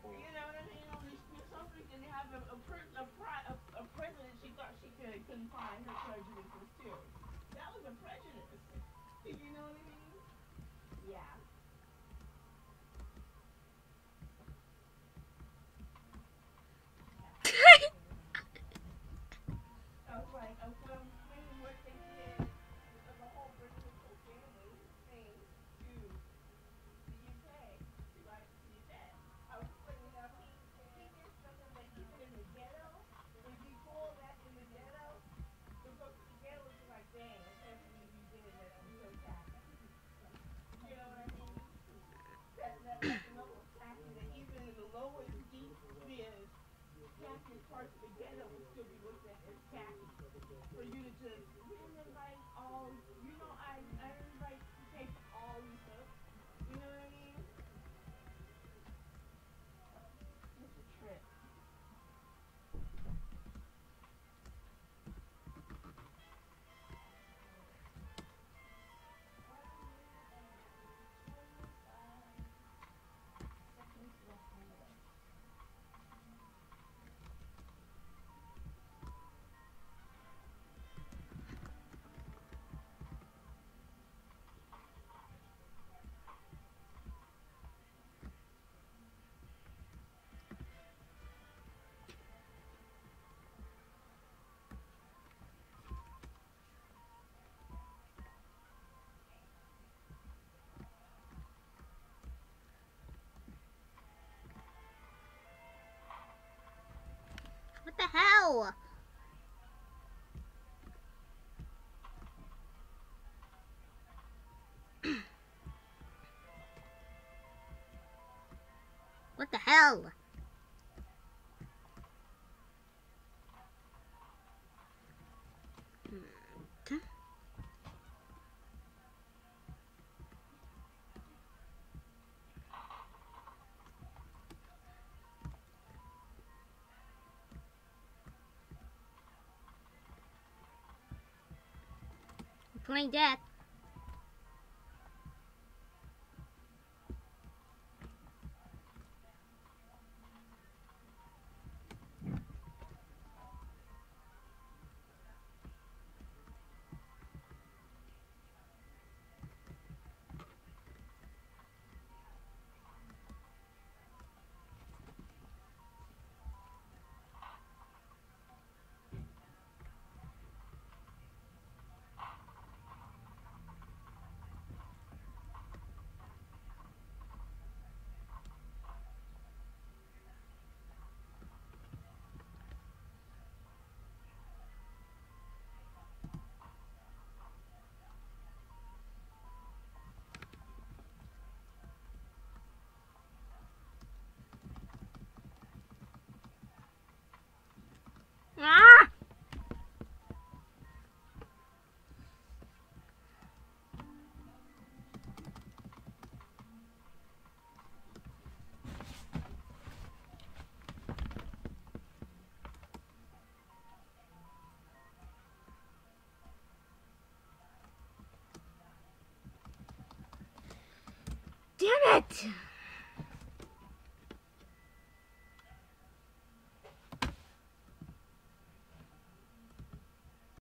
You know what I mean? Only some reason they have a president she thought she couldn't find her prejudices too. That was a prejudice. You know what I mean? Yeah. I was like, when what they did, the whole British family came to the UK, right? You said. I was bringing up, he did something like even in the ghetto, when he pulled that in the ghetto, the folks in the ghetto was like, dang, I can't believe you did that. I'm so happy. You know what I mean? That's another factor that even in the lowest deep tacky parts of the ghetto would still be looked at as tacky. For you to just, we didn't invite all, I didn't invite to take all these folks. You know what I mean? It's a trip. What the hell? What the hell? Playing dead. Ah! Damn it!